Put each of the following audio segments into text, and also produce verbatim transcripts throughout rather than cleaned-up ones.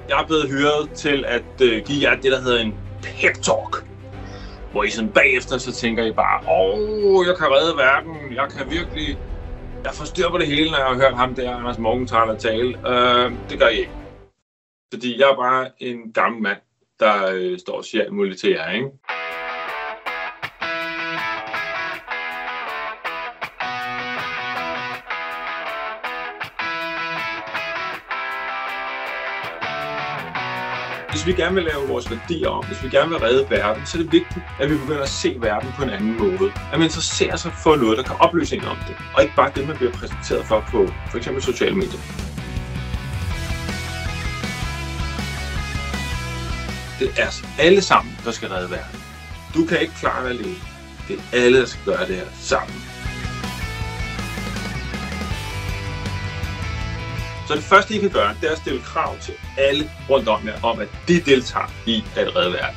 Jeg er blevet hyret til at øh, give jer det, der hedder en pep talk. Hvor I sådan bagefter, så tænker I bare, åh, jeg kan redde verden, jeg kan virkelig, jeg får styr på det hele, når jeg har hørt ham der, Anders Morgenthaler, tale. Øh, det gør I ikke. Fordi jeg er bare en gammel mand, der øh, står og siger alt muligt til jer, ikke? Hvis vi gerne vil lave vores værdier om, hvis vi gerne vil redde verden, så er det vigtigt, at vi begynder at se verden på en anden måde. At man interesserer sig for noget, der kan oplyse en om det. Og ikke bare det, man bliver præsenteret for på for eksempel sociale medier. Det er os alle sammen, der skal redde verden. Du kan ikke klare det alene. Det er alle, der skal gøre det her sammen. Så det første, I kan gøre, det er at stille krav til alle rundt om jer, om at de deltager i at redde verden.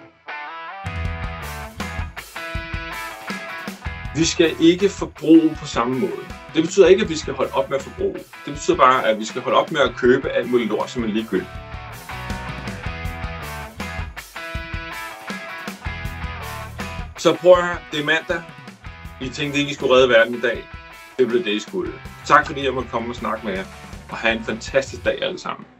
Vi skal ikke forbruge på samme måde. Det betyder ikke, at vi skal holde op med at forbruge. Det betyder bare, at vi skal holde op med at købe alt muligt lort, som er ligegyldigt. Så prøv at høre, det er mandag. I tænkte ikke, I skulle redde verden i dag. Det blev det, I skulle. Tak fordi jeg måtte komme og snakke med jer. Og have en fantastisk dag alle sammen.